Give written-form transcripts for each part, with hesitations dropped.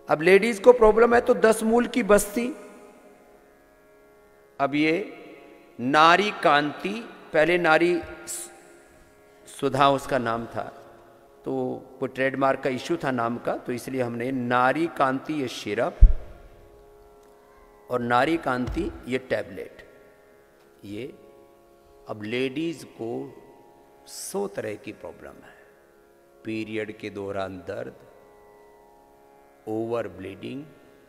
अब लेडीज को प्रॉब्लम है तो 10 मूल की बस्ती। अब ये नारी कांति, पहले नारी सुधा उसका नाम था, तो कोई ट्रेडमार्क का इश्यू था नाम का, तो इसलिए हमने नारी कांति ये सिरप और नारी कांति ये टैबलेट। ये अब लेडीज को 100 तरह की प्रॉब्लम है। पीरियड के दौरान दर्द, over bleeding,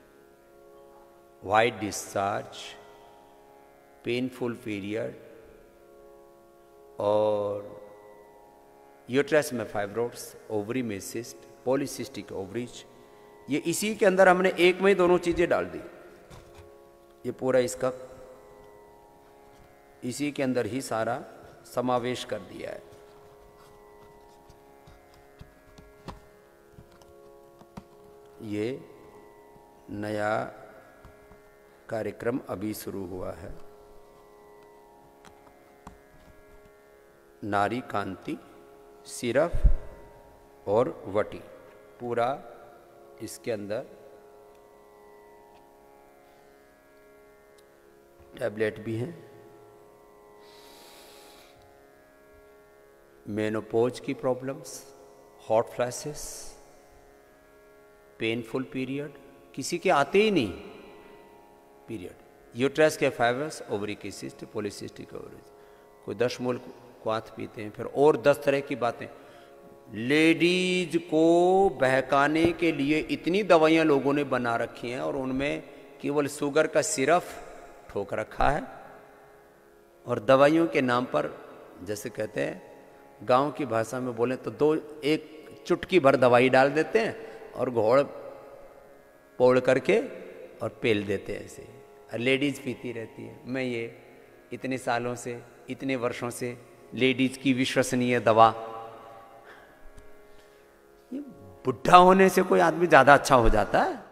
white discharge, painful period और यूट्रस में फाइब्रोइड्स, ओवरी में सिस्ट, पॉलीसिस्टिक ओवरीज। ये इसी के अंदर हमने एक में ही दोनों चीजें डाल दी। ये पूरा इसका इसी के अंदर ही सारा समावेश कर दिया है। ये नया कार्यक्रम अभी शुरू हुआ है, नारी कांति सिरप और वटी, पूरा इसके अंदर टैबलेट भी हैं। मेनोपॉज की problems, hot flashes, painful period, किसी के आते ही नहीं पीरियड, यूट्रस के फाइब्रस, ओवरी की सिस्ट, पॉलीसिस्टिक ओवरीज, कोई 10 मूल क्वाथ पीते हैं, फिर और 10 तरह की बातें। लेडीज को बहकाने के लिए इतनी दवाइयां लोगों ने बना रखी हैं और उनमें केवल शुगर का सिरप ठोक रखा है। और दवाइयों के नाम पर, जैसे कहते हैं गांव की भाषा में बोले तो एक चुटकी भर दवाई डाल देते हैं और घोड़ पोड़ करके और पेल देते हैं ऐसे, और लेडीज पीती रहती है। मैं ये इतने सालों से, इतने वर्षों से लेडीज की विश्वसनीय दवा, ये बुढ़ा होने से कोई आदमी ज्यादा अच्छा हो जाता है?